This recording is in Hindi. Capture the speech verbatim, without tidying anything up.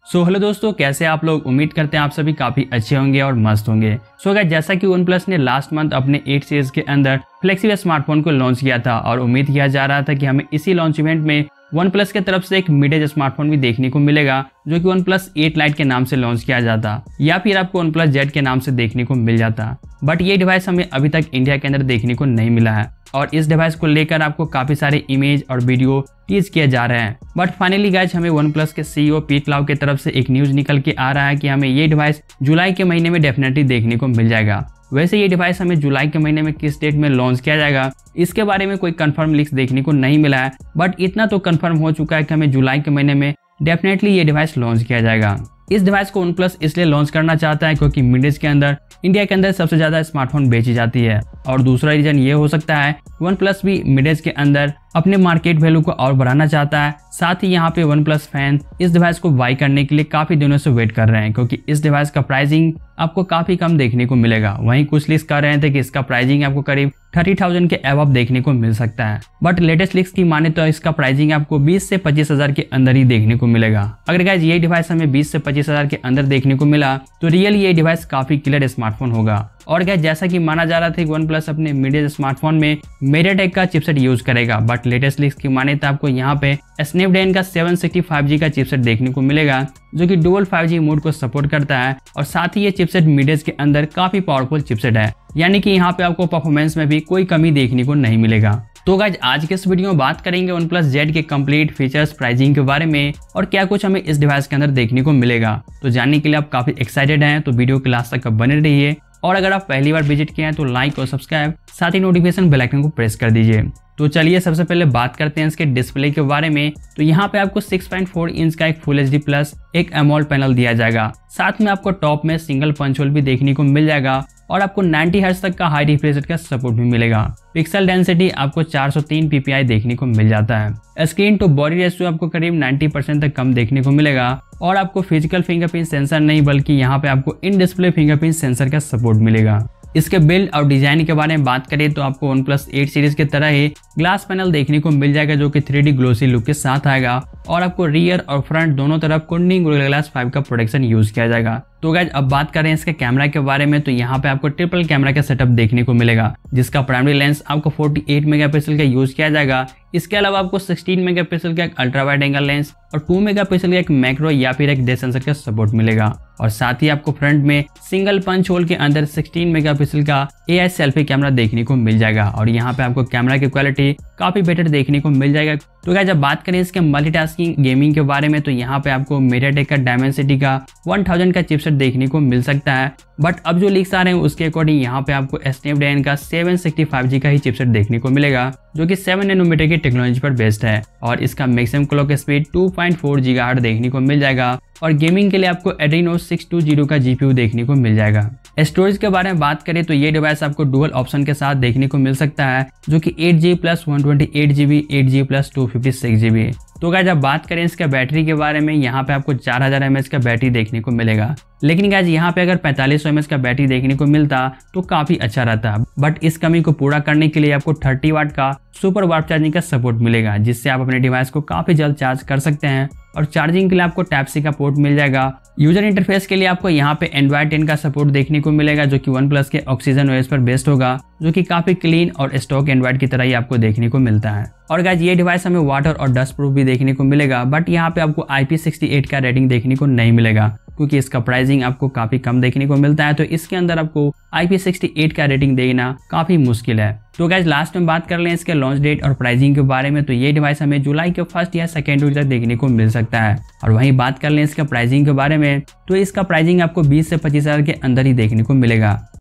सो हेलो दोस्तों, कैसे आप लोग। उम्मीद करते हैं आप सभी काफी अच्छे होंगे और मस्त होंगे। सो गाइस, जैसा कि वन प्लस ने लास्ट मंथ अपने एट सीरीज के अंदर फ्लेक्सिबल स्मार्टफोन को लॉन्च किया था और उम्मीद किया जा रहा था कि हमें इसी लॉन्च इवेंट में वन प्लस के तरफ से एक मिड एज स्मार्टफोन भी देखने को मिलेगा, जो कि वन प्लस एट लाइट के नाम से लॉन्च किया जाता या फिर आपको वन प्लस जेड के नाम से देखने को मिल जाता। बट ये डिवाइस हमें अभी तक इंडिया के अंदर देखने को नहीं मिला है और इस डिवाइस को लेकर आपको काफी सारे इमेज और वीडियो टीज किए जा रहे हैं। बट फाइनली गाइस, हमें वन प्लस के सीईओ पीट लाउ की तरफ से एक न्यूज निकल के आ रहा है कि हमें ये डिवाइस जुलाई के महीने में डेफिनेटली देखने को मिल जाएगा। वैसे ये डिवाइस हमें जुलाई के महीने में किस डेट में लॉन्च किया जाएगा, इसके बारे में कोई कंफर्म लीक्स देखने को नहीं मिला है। बट इतना तो कंफर्म हो चुका है कि हमें जुलाई के महीने में डेफिनेटली ये डिवाइस लॉन्च किया जाएगा। इस डिवाइस को वन प्लस इसलिए लॉन्च करना चाहता है क्योंकि मिड एज के अंदर इंडिया के अंदर सबसे ज्यादा स्मार्टफोन बेची जाती है और दूसरा रीजन ये हो सकता है वन प्लस भी मिड एज के अंदर अपने मार्केट वैल्यू को और बढ़ाना चाहता है। साथ ही यहाँ पे वन प्लस फैन इस डिवाइस को बाई करने के लिए काफी दिनों से वेट कर रहे हैं क्योंकि इस डिवाइस का प्राइसिंग आपको काफी कम देखने को मिलेगा। वहीं कुछ लीक्स कर रहे थे कि इसका प्राइसिंग आपको करीब थर्टी थाउजेंड के अबव देखने को मिल सकता है। बट लेटेस्ट लीक्स की माने तो इसका प्राइसिंग आपको बीस से पच्चीस हजार के अंदर ही देखने को मिलेगा। अगर गाइस ये डिवाइस हमें बीस से पच्चीस हजार के अंदर देखने को मिला तो रियल ये डिवाइस काफी किलर स्मार्टफोन होगा। और गाइस, जैसा कि माना जा रहा था कि वन प्लस अपने मिड एज स्मार्टफोन में मीडियाटेक का चिपसेट यूज करेगा, बट लेटेस्ट लीक्स की माने तो आपको यहाँ पे स्नैपड्रैगन का सेवन सिक्सटी फाइव जी का चिपसेट देखने को मिलेगा, जो कि डुअल फाइव जी मोड को सपोर्ट करता है और साथ ही ये चिपसेट मिड एज के अंदर काफी पावरफुल चिपसेट है, यानी कि यहाँ पे आपको परफॉर्मेंस में भी कोई कमी देखने को नहीं मिलेगा। तो गाइस, आज के इस वीडियो में बात करेंगे वन प्लस जेड के कंप्लीट फीचर्स, प्राइसिंग के बारे में और क्या कुछ हमें इस डिवाइस के अंदर देखने को मिलेगा। तो जानने के लिए आप काफी एक्साइटेड हैं तो वीडियो के लास्ट तक बने रहिए और अगर आप पहली बार विजिट किए हैं तो लाइक और सब्सक्राइब, साथ ही नोटिफिकेशन बेल आइकन को प्रेस कर दीजिए। तो चलिए सबसे पहले बात करते हैं इसके डिस्प्ले के बारे में। तो यहाँ पे आपको सिक्स पॉइंट फोर इंच का एक फुल एच डी प्लस एक एमोलेड पैनल दिया जाएगा। साथ में आपको टॉप में सिंगल पंच होल भी देखने को मिल जाएगा और आपको नाइंटी हर्ट्ज तक का हाई रिफ्रेश रेट का सपोर्ट भी मिलेगा। पिक्सल डेंसिटी आपको चार सौ तीन पी पी आई देखने को मिल जाता है। स्क्रीन टू बॉडी रेशियो आपको करीब नाइंटी परसेंट तक कम देखने को मिलेगा और आपको फिजिकल फिंगरप्रिंट सेंसर नहीं बल्कि यहाँ पे आपको इन डिस्प्ले फिंगरप्रिंट सेंसर का सपोर्ट मिलेगा। इसके बिल्ड और डिजाइन के बारे में बात करें तो आपको वन प्लस एट सीरीज की तरह ही ग्लास पैनल देखने को मिल जाएगा, जो कि थ्री डी ग्लोसी लुक के साथ आएगा और आपको रियर और फ्रंट दोनों तरफ कुंडिंग गोरिल्ला ग्लास फाइव का प्रोटेक्शन यूज किया जाएगा। तो गाइस, अब बात करें इसके कैमरा के बारे में तो यहाँ पे आपको ट्रिपल कैमरा का सेटअप देखने को मिलेगा, जिसका प्राइमरी लेंस आपको अड़तालीस मेगापिक्सल का यूज किया जाएगा। इसके अलावा आपको सोलह मेगापिक्सल का एक अल्ट्रा वाइड एंगल लेंस और टू मेगापिक्सल का एक मैक्रो या फिर एक डेप्थ सेंसर का सपोर्ट मिलेगा और साथ ही आपको फ्रंट में सिंगल पंच होल के अंदर सोलह मेगापिक्सल का ए आई सेल्फी कैमरा देखने को मिल जाएगा और यहाँ पे आपको कैमरा की क्वालिटी काफी बेटर देखने को मिल जाएगा। तो गाइस, जब बात करें इसके मल्टीटास्किंग गेमिंग के बारे में तो यहाँ पे आपको मीडियाटेक का डायमेंसिटी का वन थाउजेंड का चिपसेट देखने को मिल सकता है। बट अब जो लीक्स आ रहे हैं उसके अकॉर्डिंग यहाँ पे आपको स्नैपड्रैगन का सेवन सिक्सटी फाइव जी का ही चिपसेट देखने को मिलेगा, जो कि सेवन नैनोमीटर की टेक्नोलॉजी पर बेस्ड है और इसका maximum clock speed two point four gigahertz देखने को मिल जाएगा और गेमिंग के लिए आपको एड्रीनो सिक्स टू जीरो का जीपीयू देखने को मिल जाएगा। स्टोरेज के बारे में बात करें तो ये डिवाइस आपको डुअल ऑप्शन के साथ देखने को मिल सकता है, जो कि eight G plus one twenty eight GB, eight G plus two fifty six GB. तो गाइस, जब बात करें इसके बैटरी के बारे में यहाँ पे आपको चार हजार एम एच का बैटरी देखने को मिलेगा, लेकिन गाइस यहाँ पे अगर पैंतालीस सौ एम एच का बैटरी देखने को मिलता तो काफी अच्छा रहता। बट इस कमी को पूरा करने के लिए आपको थर्टी वाट का सुपर वाट चार्जिंग का सपोर्ट मिलेगा, जिससे आप अपने डिवाइस को काफी जल्द चार्ज कर सकते हैं और चार्जिंग के लिए आपको टाइप सी का पोर्ट मिल जाएगा। यूजर इंटरफेस के लिए आपको यहाँ पे एंड्रॉइड टेन का सपोर्ट देखने को मिलेगा, जो कि वन प्लस के ऑक्सीजन ओएस पर बेस्ड होगा, जो कि काफी क्लीन और स्टॉक एंड्रॉइड की तरह ही आपको देखने को मिलता है। और गाइस, ये डिवाइस हमें वाटर और डस्ट प्रूफ भी देखने को मिलेगा, बट यहाँ पे आपको आई पी सिक्सटी एट का रेटिंग देखने को नहीं मिलेगा क्योंकि इसका प्राइसिंग आपको काफी कम देखने को मिलता है, तो इसके अंदर आपको आई पी सिक्सटी एट का रेटिंग देना काफी मुश्किल है। तो गाइस, लास्ट में बात कर लें इसके लॉन्च डेट और प्राइसिंग के बारे में तो ये डिवाइस हमें जुलाई के फर्स्ट या सेकेंड वीक तक देखने को मिल सकता है और वहीं बात कर लें इसके प्राइसिंग के बारे में तो इसका प्राइसिंग आपको बीस से पच्चीस हजार के अंदर ही देखने को मिलेगा।